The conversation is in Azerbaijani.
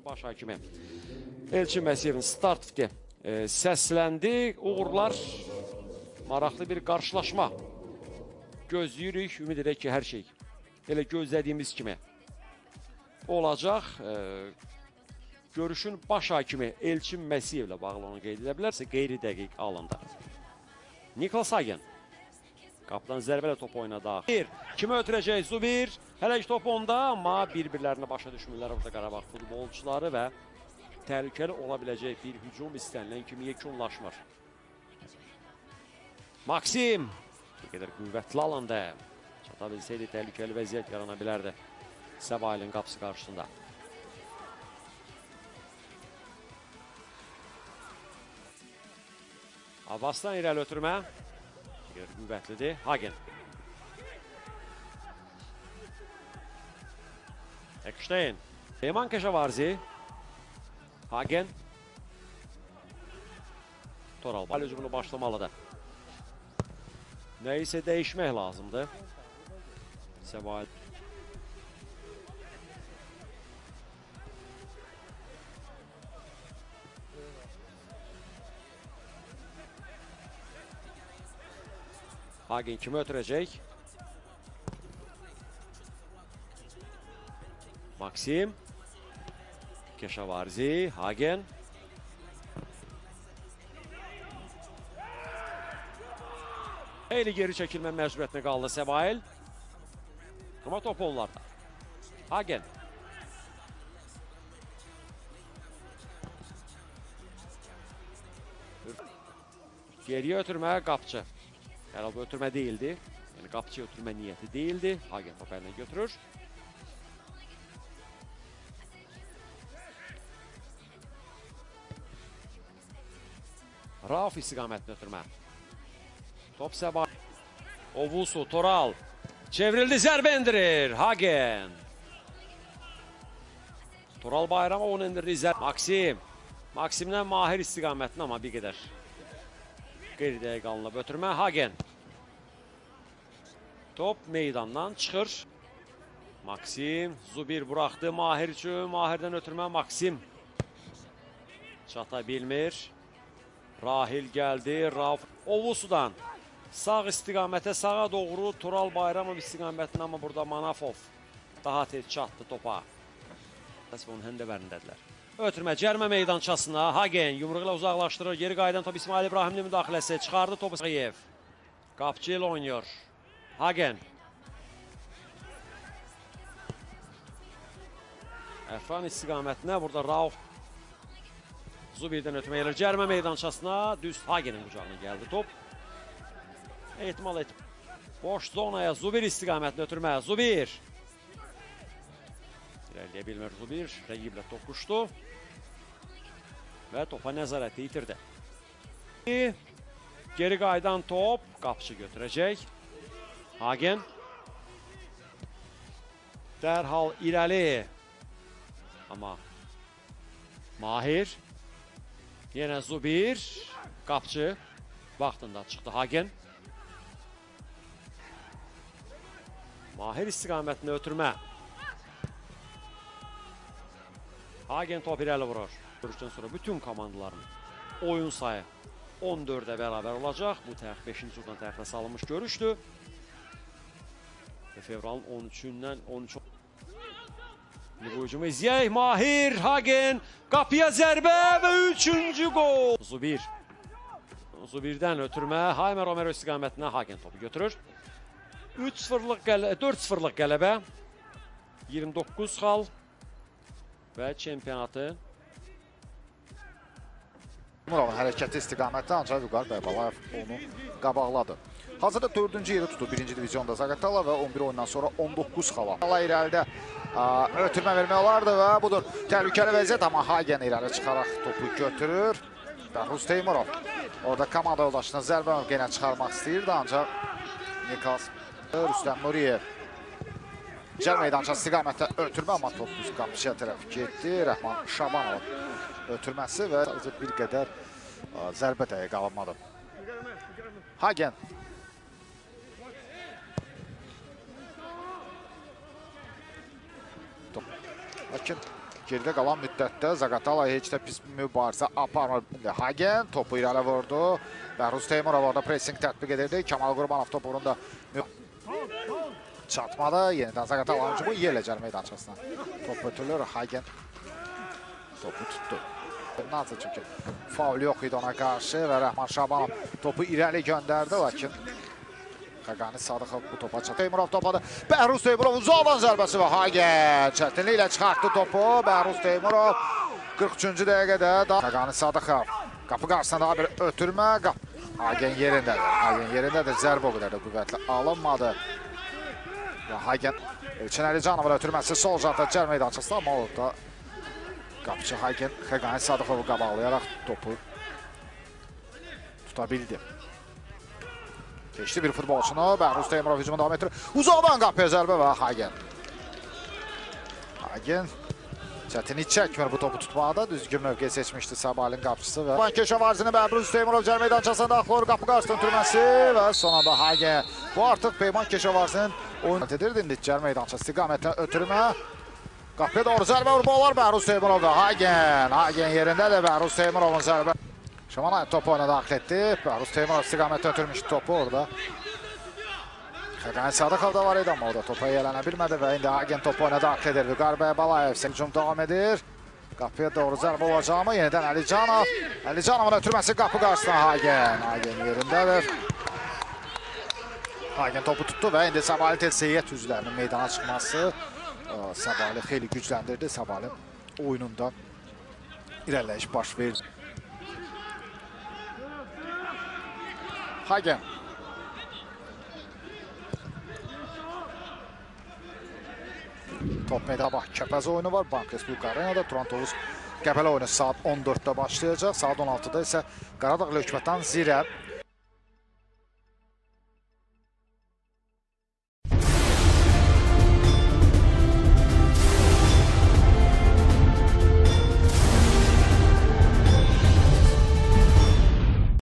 Baş hakimi Elçin Məsiyevin start fiti səsləndi. Uğurlar, maraqlı bir qarşılaşma. Gözləyirik, ümid edək ki, hər şey elə gözlədiyimiz kimi olacaq. Görüşün baş hakimi Elçin Məsiyevlə bağlı onu qeyd edə bilərsə, qeyri-dəqiq alında. Niklas Hagen. Qapıdan zərbələ top oynadı. Kimi ötürəcək Zubir? Hələ ki top onda, amma bir-birlərinə başa düşmürlər orada Qarabağ futbolçuları və təhlükəli ola biləcək bir hücum istənilən kimi yekunlaşmır. Maksim. Bir qədər qüvvətli alanda. Çata bilsəydi təhlükəli vəziyyət yarana bilərdi Səbailin qapısı qarşısında. Abbasdan irəli ötürmə. Bir qədər qüvvətlidir. Hagen. Eksteyn. Eman Keşavarzi. Hagen. Toral bal hücumunu başlamalıdır. Neyse değişmək lazımdır. Səbail. Hagen kimi ötürəcək? Maksim. Keşavarzi. Hagen. Eyli geri çəkilmə məcburiyyətinə qaldı Səbail. Amma top onlarda. Hagen. Geriyə ötürmə qapçı. Herhalde ötürmə değildi. Yani qapçı ötürmə niyyəti değildi. Hagen topu əlinə götürür. Rauf istiqamətini ötürmə. Top Səbail. Ovusu, Toral. Çevrildi, zərbə indirir. Hagen. Toral Bayrama onu indirdi. Maksim. Maksimdən Mahir istiqamətini ama bir qədər qeyri-dəqiq alınıb ötürmə. Hagen. Top meydandan çıxır. Maksim. Zubir buraxdı Mahir üçün. Mahirdən ötürmə Maksim. Çata bilmir. Rahil gəldi. Rauf Ovusudan sağ istiqamətə, sağa doğru Toral Bayramov istiqamətində, amma burada Manafov daha tez çatdı topa. Onun həndəvərindədirlər. Ötürmə cərmə meydançasına. Hagen yumruq ilə uzaqlaşdırır. Geri qayıdan top İsmail İbrahimli müdaxiləsi. Çıxardı topu Səyev. Qapçı ilə oynuyor. Hagen. Əfran istiqamətinə burada Rauf Zubirdən ötürmə gəlir. Cərmə meydançasına düz Hagenin qucağına gəldi top. Ehtimal et. Boş zonaya Zubir istiqamətini ötürmə. Zubir. İlerləyə bilmir Zubir. Rəqiblə toqquşdu. Və topa nəzarəti itirdi. Geri qayıdan top. Qapçı götürəcək. Hagen. Dərhal irəli. Amma Mahir. Yenə Zubir. Qapçı. Vaxtında çıxdı Hagen. Mahir istiqamətini ötürmə. Hagen top irəli vurur. Görüşdən sonra bütün komandaların oyun sayı 14'e beraber olacaq. Bu 5-ci turdan təxirə salınmış görüşdür. Fevralın 13'ündən 13. Bu hücumu izləyək. Mahir, Hagen, qapıya zərbə və 3-cü gol. Zubir. Zubirdən ötürmə. Haymer Romero istiqamətinə Hagen topu götürür. 4-0'lık qələbə. 29 xal və çempionatı. Muravın hərəkəti istiqamətdə ancaq Vüqar Bəybalayev onu qabaqladı. Hazırda 4-cü yeri tutur 1-ci divizyonda Zaqatala və 11 oyundan sonra 19 xala. İrəlidə ötürmə vermək olardı və budur. Təhlükəli vəziyyət, amma Hagen irəli çıxaraq topu götürür. Bəhruz Teymurov orada komanda yoldaşına zərbə mövqeyinə çıxarmaq istəyirdi, ancaq Niklas Rüstəm Nuriyev cər meydançası istiqamətdə ötürmə, amma top düz qapıçıya tərəf getdi. Rəhman Şabanov ötürməsi və bir qədər zərbə dəqiq alınmadı. Hagen. Lakin Geridə qalan müddətdə Zaqatala heç də pis mübarizə aparmır. Hagen topu irəli vurdu. Bəhruz Teymurov orada pressing tətbiq edirdi. Kamal Qurbanov top uğrunda çatmadı. Yenidən Zaqatala hücumu yerlə meydançasına. Top ötürülür. Hagen topu tutdu. Nazır çünki faul yox idi ona qarşı və Rəhman Şabanov topu irəli göndərdi. Lakin Xəqani Sadıqov bu topa çatdı. Teymurov topadı. Bəhruz Teymurov uzaqdan zərbəsi və Hagen çətinliklə çıxartdı topu. Bəhruz Teymurov 43-cü dəqiqədə Xəqani Sadıqov qapı qarşısında daha bir ötürmə. Hagen yerindədir. Hagen yerindədir. Zərbə o qədər də qüvvətli alınmadı. Və Hagen Elçin Əlicanovun ötürməsi sol jantda cər meydançasında, amma orada qapıcı Hagen Xəqani Sadıqovu qabaqlayaraq topu tuta bildi. Keçdi bir futbolçunu. Bəhruz Teymurov hücumu davam etdirir. Uzaqdan qapıya zərbə və Hagen. Hagen çətinlik çəkmir bu topu tutmaqda. Düzgün mövqe seçmişdi Sabalin qapıcısı və Keşavarzini Bəhruz Teymurov cər meydançasında daxil qapı qarşısında ötürməsi və son anda Hagen. Bu artıq Peyman Keşavarzinin oyun edirdi. İndi cər meydançası istiqamətlə ötürmə. Qapıya doğru zərbə vurma olar Bəhruz Teymurov və Hagen. Hagen yerindədir. Bəhruz Teymurovun zərbə. Şamanay topu oyuna daxil etdi. Bəhruz Teymurov istiqamətlə ötürmüşdü topu orada. Xəqani Sadıqov da var idi, amma o da topa yelənə bilmədi və indi Hagen topu oyuna daxil edir. Vüqar Balayev hücum davam edir. Qapıya doğru zərbə olacağımı yenidən Əlicanov. Əlicanovun ötürməsi qapı qarşısına Hagen. Hagen yerindədir. Hagen topu tutdu və indi Sabali Seyyət üzvlərinin meydana çıxması Sabali xeyli gücləndirdi. Sabali oyununda irəliləyiş baş verdi. Hagen. Top meydana bax, Kəpəz oyunu var. Bank Respublika Arenada Turan-Tovuz Qəbələ oyunu saat 14-də başlayacaq. Saat 16-da isə Qaradağ Lökmətan Zirə